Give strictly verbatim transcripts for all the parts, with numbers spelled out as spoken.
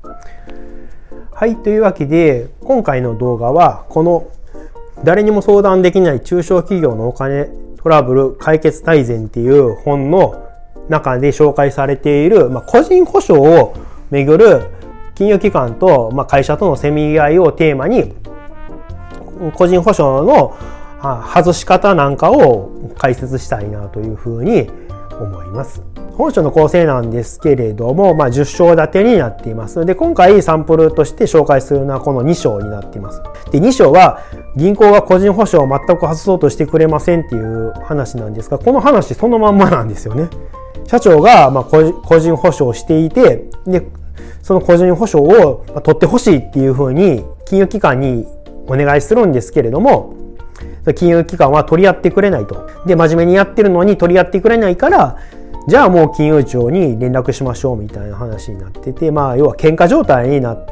はい、というわけで今回の動画はこの誰にも相談できない中小企業のお金トラブル解決大全っていう本の中で紹介されている、まあ、個人保証をめぐる金融機関と、まあ、会社とのせめぎ合いをテーマに個人保証の外し方なんかを解説したいなというふうに思います。本書の構成なんですけれども、まあ、じゅっ章立てになっています。で、今回サンプルとして紹介するのはこのに章になっています。で、に章は銀行が個人保証を全く外そうとしてくれませんっていう話なんですが、この話そのまんまなんですよね。社長がまあ個人保証をしていて、で、その個人保証を取ってほしいっていうふうに金融機関にお願いするんですけれども、金融機関は取り合ってくれないと。で、真面目にやってるのに取り合ってくれないから、じゃあもう金融庁に連絡しましょうみたいな話になってて、まあ要は喧嘩状態になって、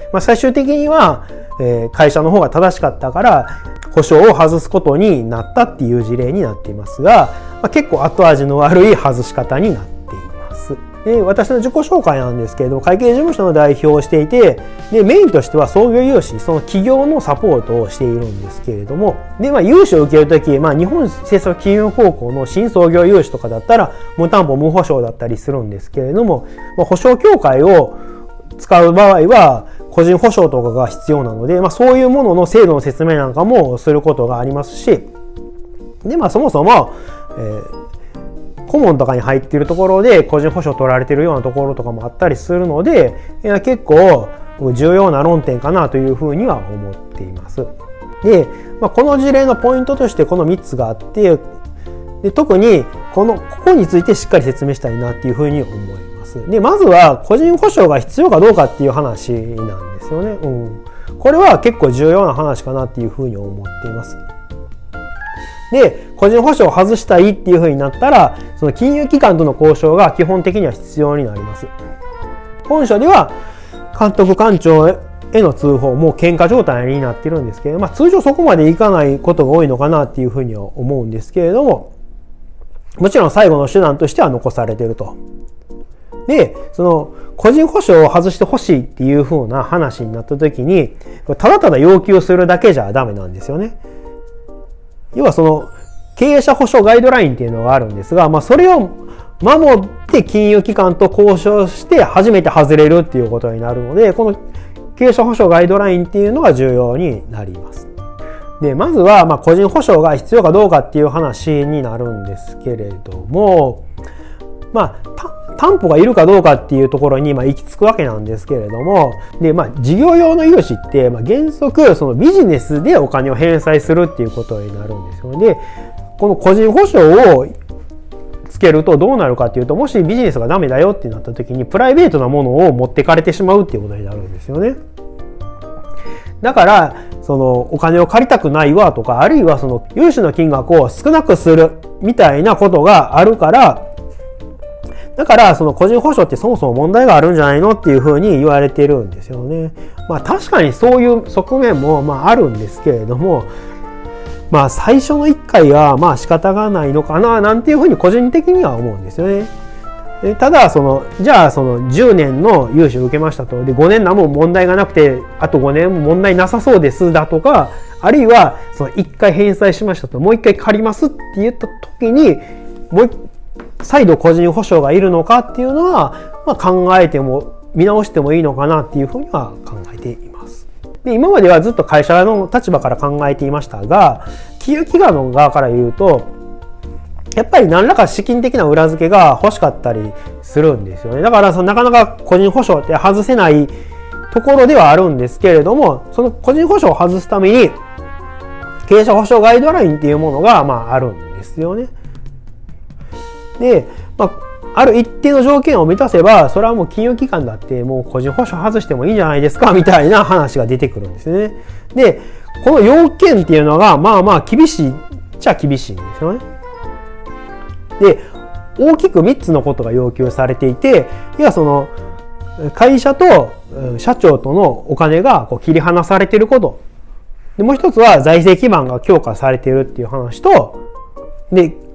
まあ最終的には、えー、会社の方が正しかったから保証を外すことになったっていう事例になっていますが、まあ、結構後味の悪い外し方になっています。で、私の自己紹介なんですけれども、会計事務所の代表をしていて、で、メインとしては創業融資、その企業のサポートをしているんですけれども、で、まあ、融資を受けるとき、まあ、日本政策金融高校の新創業融資とかだったら、無担保無保証だったりするんですけれども、まあ、保証協会を使う場合は、個人保証とかが必要なので、まあ、そういうものの制度の説明なんかもすることがありますし、で、まあ、そもそも、えー顧問とかに入っているところで個人保証取られているようなところとかもあったりするので、いや結構重要な論点かなというふうには思っています。で、まあ、この事例のポイントとしてこのみっつがあって、で特にこのここについてしっかり説明したいなっていうふうに思います。で、まずは個人保証が必要かどうかっていう話なんですよね。うん、これは結構重要な話かなっていうふうに思っています。で、個人保証を外したいっていう風になったら、その金融機関との交渉が基本的には必要になります。本書では監督官庁への通報も喧嘩状態になっているんですけれども、まあ、通常そこまでいかないことが多いのかなっていう風には思うんですけれども、もちろん最後の手段としては残されていると。で、その個人保証を外してほしいっていう風な話になった時に、ただただ要求するだけじゃダメなんですよね。要はその経営者保証ガイドラインっていうのがあるんですが、まあ、それを守って金融機関と交渉して初めて外れるっていうことになるので、この経営者保証ガイドラインっていうのが重要になります。で、まずはまあ個人保証が必要かどうかっていう話になるんですけれども、まあ担保がいるかどうかっていうところにまあ行き着くわけなんですけれども、で、まあ、事業用の融資って、まあ、原則、そのビジネスでお金を返済するっていうことになるんですよね。で、この個人保証をつけるとどうなるかっていうと、もしビジネスがダメだよってなった時に、プライベートなものを持ってかれてしまうっていうことになるんですよね。だから、そのお金を借りたくないわとか、あるいはその融資の金額を少なくするみたいなことがあるから、だから、その個人保証ってそもそも問題があるんじゃないのっていうふうに言われてるんですよね。まあ確かにそういう側面もまああるんですけれども、まあ最初のいっかいはまあ仕方がないのかななんていうふうに個人的には思うんですよね。ただ、その、じゃあそのじゅうねんの融資を受けましたと。で、ごねん何も問題がなくて、あとごねんも問題なさそうですだとか、あるいはそのいっかい返済しましたと、もういっかい借りますって言った時に、もう一再度個人保証がいるのかっていうのは、まあ、考えても見直してもいいのかなっていうふうには考えています。で、今まではずっと会社の立場から考えていましたが、金融機関の側から言うと、やっぱり何らか資金的な裏付けが欲しかったりするんですよね。だからそのなかなか個人保証って外せないところではあるんですけれども、その個人保証を外すために経営者保証ガイドラインっていうものがまああるんですよね。で、まあ、ある一定の条件を満たせば、それはもう金融機関だってもう個人保証外してもいいんじゃないですかみたいな話が出てくるんですね。で、この要件っていうのがまあまあ厳しいっちゃ厳しいんですよね。で、大きくみっつのことが要求されていて、要はその会社と社長とのお金がこう切り離されていること。で、もう一つは財政基盤が強化されているっていう話と、で、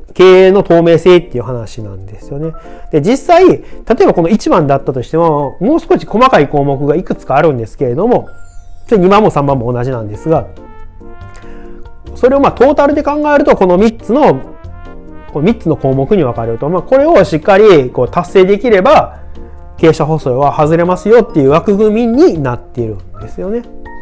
経営の透明性っていう話なんですよね。で、実際、例えばこのいちばんだったとしても、もう少し細かい項目がいくつかあるんですけれども、にばんもさんばんも同じなんですが、それをまあトータルで考えると、このみっつの、このみっつの項目に分かれると、まあ、これをしっかりこう達成できれば、経営者補正は外れますよっていう枠組みになっているんですよね。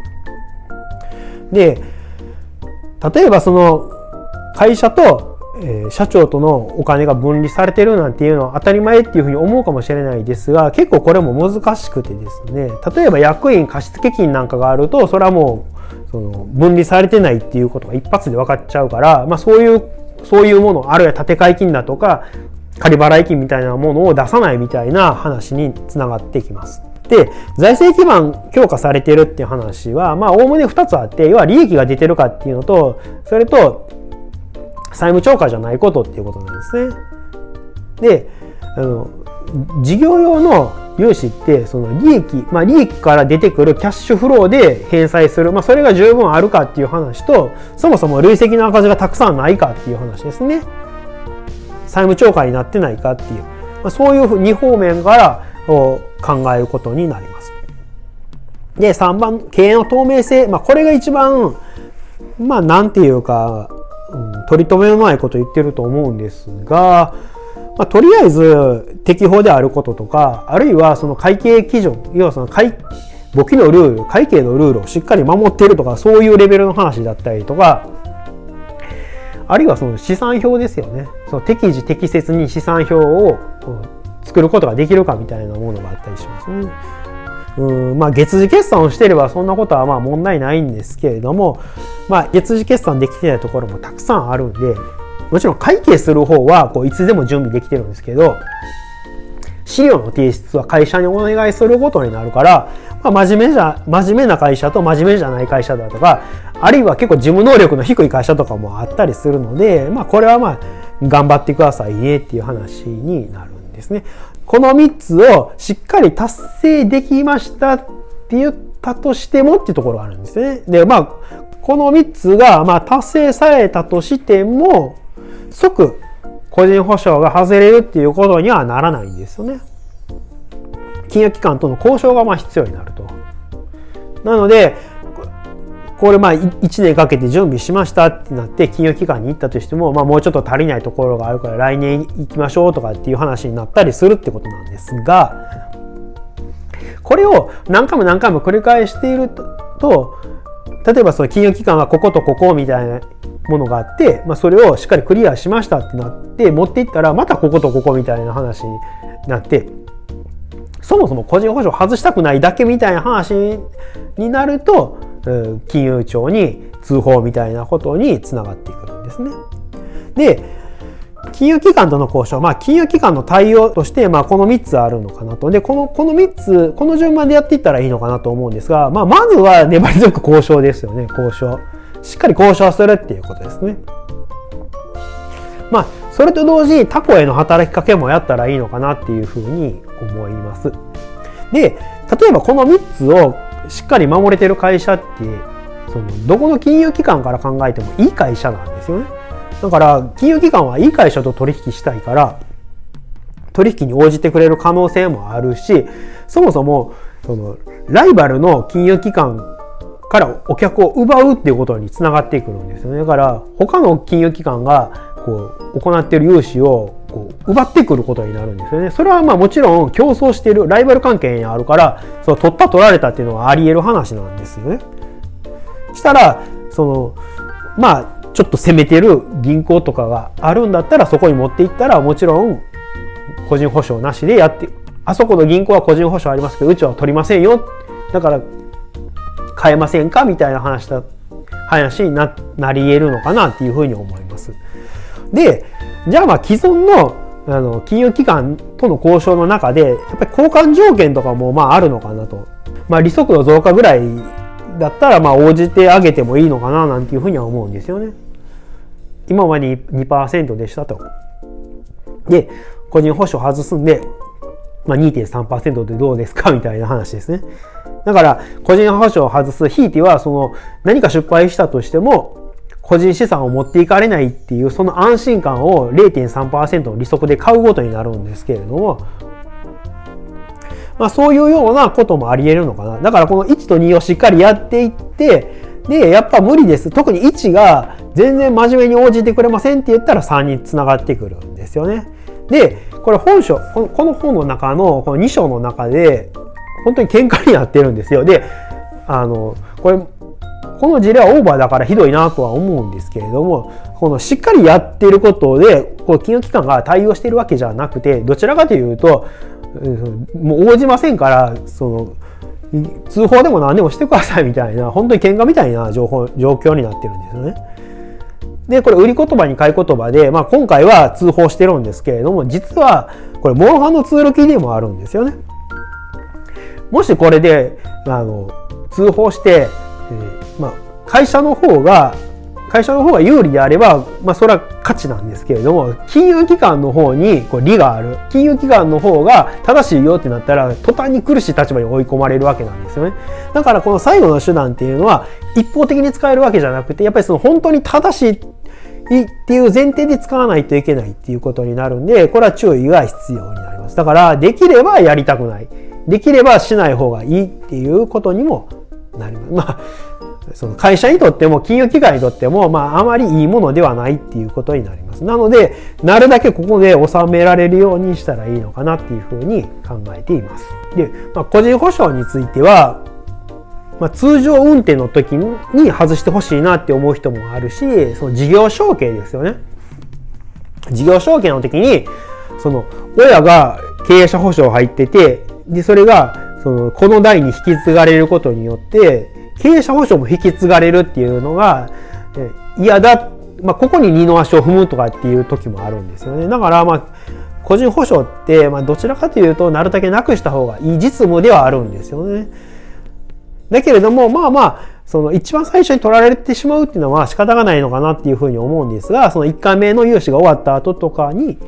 で、例えばその会社と、えー、社長とのお金が分離されてるなんていうのは当たり前っていうふうに思うかもしれないですが、結構これも難しくてですね、例えば役員貸付金なんかがあると、それはもうその分離されてないっていうことが一発で分かっちゃうから、まあ、そういうそういうもの、あるいは建て替え金だとか仮払い金みたいなものを出さないみたいな話につながってきます。で、財政基盤強化されているっていう話は、まあ、おおむねふたつあって、要は利益が出てるかっていうのと、それと、債務超過じゃないことっていうことなんですね。で、あの、事業用の融資って、その利益、まあ、利益から出てくるキャッシュフローで返済する、まあ、それが十分あるかっていう話と、そもそも累積の赤字がたくさんないかっていう話ですね。債務超過になってないかっていう、まあ、そういうに方面から考えることになります。で、さんばん、経営の透明性。まあ、これが一番、まあ、なんていうか、うん、取り留めのないことを言ってると思うんですが、まあ、とりあえず適法であることとか、あるいはその会計基準、要はその会簿記のルール、会計のルールをしっかり守っているとか、そういうレベルの話だったりとか、あるいはその試算表ですよね。その適時適切に試算表を作ることができるかみたいなものがあったりしますね。うんまあ、月次決算をしていればそんなことはまあ問題ないんですけれども、まあ、月次決算できてないところもたくさんあるんで、もちろん会計する方はこういつでも準備できてるんですけど、資料の提出は会社にお願いすることになるから、まあ、真面目じゃ、真面目な会社と真面目じゃない会社だとか、あるいは結構事務能力の低い会社とかもあったりするので、まあ、これはまあ頑張ってくださいねっていう話になるんですね。このみっつをしっかり達成できましたって言ったとしてもっていうところがあるんですね。で、まあ、このみっつがまあ達成されたとしても、即個人保証が外れるっていうことにはならないんですよね。金融機関との交渉がまあ必要になると。なので、これまあいちねんかけて準備しましたってなって金融機関に行ったとしても、まあもうちょっと足りないところがあるから来年行きましょうとかっていう話になったりするってことなんですが、これを何回も何回も繰り返していると、例えばその金融機関はこことここみたいなものがあって、まあそれをしっかりクリアしましたってなって持っていったらまたこことここみたいな話になって、そもそも個人保証外したくないだけみたいな話になると、金融庁に通報みたいなことにつながってくるんですね。で、金融機関との交渉、まあ金融機関の対応として、まあこのみっつあるのかなと。で、この、このみっつ、この順番でやっていったらいいのかなと思うんですが、まあまずは粘り強く交渉ですよね、交渉。しっかり交渉するっていうことですね。まあ、それと同時に他庫への働きかけもやったらいいのかなっていうふうに思います。で、例えばこのみっつをしっかり守れてる会社って、そのどこの金融機関から考えてもいい会社なんですよね。だから金融機関はいい会社と取引したいから取引に応じてくれる可能性もあるし、そもそもそのライバルの金融機関からお客を奪うっていうことにつながってくるんですよね。だから他の金融機関がこう行っている融資をこう奪ってくることになるんですよね。それはまあもちろん競争しているライバル関係にあるから、その取った取られたっていうのはあり得る話なんですよね。したらそのまあちょっと攻めてる銀行とかがあるんだったら、そこに持っていったらもちろん個人保証なしでやって、あそこの銀行は個人保証ありますけどうちは取りませんよ、だから買えませんかみたいな話だ話に な, なり得るのかなっていうふうに思います。で、じゃあまあ既存 の, あの金融機関との交渉の中でやっぱり交換条件とかもまああるのかなと。まあ利息の増加ぐらいだったらまあ応じてあげてもいいのかななんていうふうには思うんですよね。今まで にパーセント でしたと。で、個人保証外すんで、まあ、にてんさんパーセント でどうですかみたいな話ですね。だから個人保証を外す、ひいてはその何か失敗したとしても個人資産を持っていかれないっていうその安心感を れいてんさんパーセント の利息で買うことになるんですけれども、まあそういうようなこともあり得るのかな。だからこのいちとにをしっかりやっていって、で、やっぱ無理です。特にいちが全然真面目に応じてくれませんって言ったらさんにつながってくるんですよね。で、これ本書、この、この本の中のこのに章の中で本当に喧嘩になってるんですよ。で、あの、これ、この事例はオーバーだからひどいなとは思うんですけれども、このしっかりやっていることで、こう金融機関が対応しているわけじゃなくて、どちらかというと、もう応じませんから、その、通報でも何でもしてくださいみたいな、本当に喧嘩みたいな情報、状況になってるんですよね。で、これ売り言葉に買い言葉で、まあ今回は通報してるんですけれども、実はこれモンハンのツールキーでもあるんですよね。もしこれで、あの、通報して、えー、まあ会社の方が、会社の方が有利であれば、まあそれは価値なんですけれども、金融機関の方にこう利がある。金融機関の方が正しいよってなったら、途端に苦しい立場に追い込まれるわけなんですよね。だからこの最後の手段っていうのは、一方的に使えるわけじゃなくて、やっぱりその本当に正しいっていう前提で使わないといけないっていうことになるんで、これは注意が必要になります。だから、できればやりたくない。できればしない方がいいっていうことにもなります。まあその会社にとっても金融機関にとっても、まあ、あまりいいものではないっていうことになります。なので、なるだけここで収められるようにしたらいいのかなっていうふうに考えています。で、まあ、個人保証については、まあ、通常運転の時に外してほしいなって思う人もあるし、その事業承継ですよね。事業承継の時に、その親が経営者保証入ってて、で、それが、その、この代に引き継がれることによって、経営者保証も引き継がれるっていうのが嫌だ。まあ、ここに二の足を踏むとかっていう時もあるんですよね。だから、まあ、個人保証って、まあ、どちらかというと、なるだけなくした方がいい実務ではあるんですよね。だけれども、まあまあ、その一番最初に取られてしまうっていうのは仕方がないのかなっていうふうに思うんですが、そのいっかいめの融資が終わった後とかに、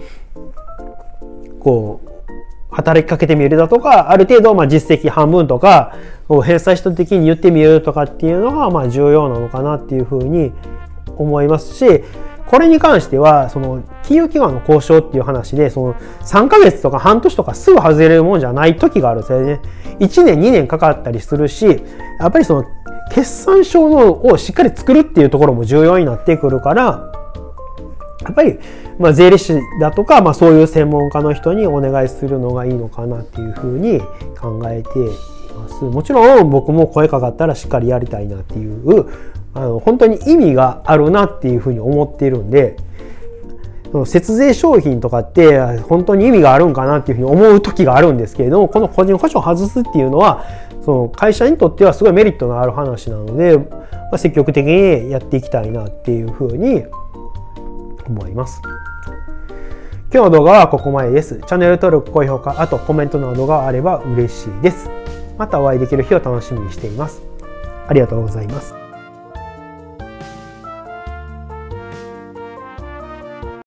こう、働きかけてみるだとか、ある程度、まあ実績半分とか、返済した時に言ってみるとかっていうのが、まあ重要なのかなっていうふうに思いますし、これに関しては、その、金融機関の交渉っていう話で、その、さんかげつとか半年とかすぐ外れるもんじゃない時があるんですよね。いちねん、にねんかかったりするし、やっぱりその、決算書のをしっかり作るっていうところも重要になってくるから、やっぱり、まあ、税理士だとか、まあ、そういう専門家の人にお願いするのがいいのかなっていうふうに考えています。もちろん僕も声かかったらしっかりやりたいなっていう、あの、本当に意味があるなっていうふうに思っているんで、節税商品とかって本当に意味があるんかなっていうふうに思う時があるんですけれども、この個人保証を外すっていうのは、その会社にとってはすごいメリットのある話なので、まあ、積極的にやっていきたいなっていうふうに思います。今日の動画はここまでです。チャンネル登録、高評価、あとコメントなどがあれば嬉しいです。またお会いできる日を楽しみにしています。ありがとうございます。